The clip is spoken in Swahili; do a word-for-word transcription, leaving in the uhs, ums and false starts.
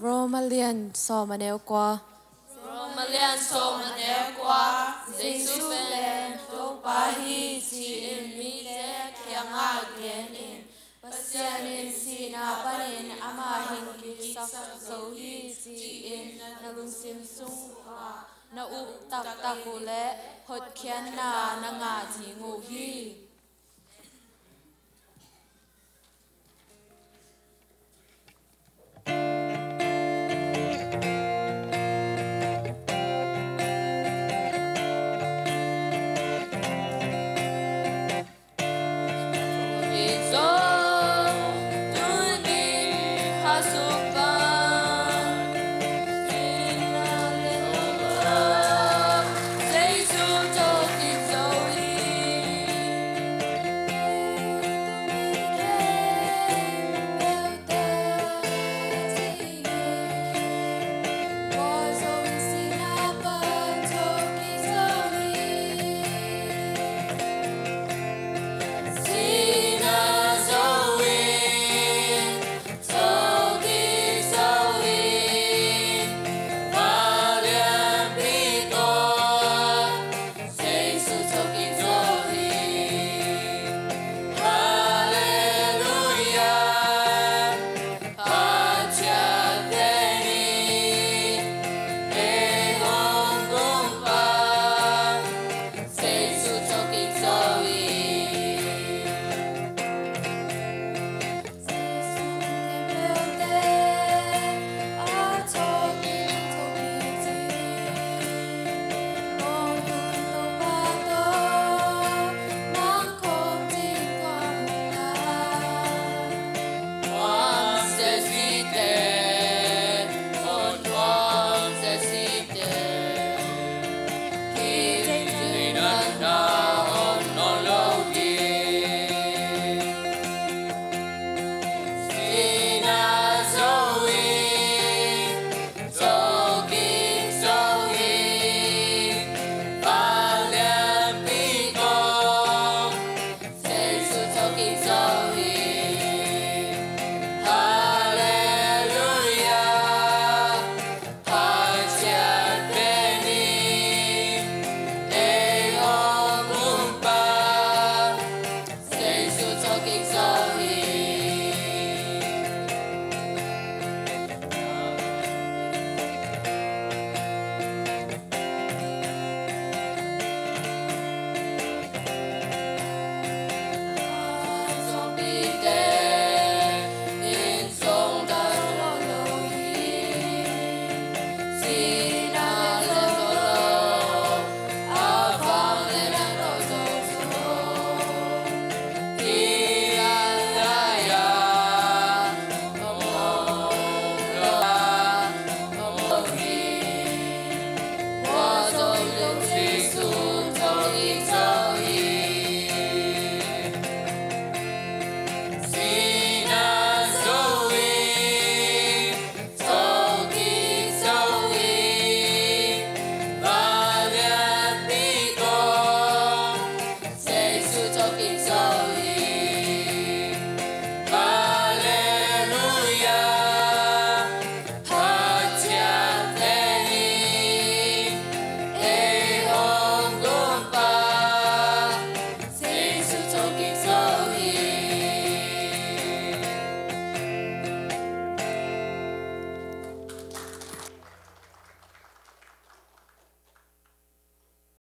Romalian so maneo qua Romalian so maneo qua Giêsu ben to pahi chi in mi te kyang again in pasian in si na panin ama hin ki sak so hi chi in na lung sim sung na up tak takule hot khian na na nga thi ngu hi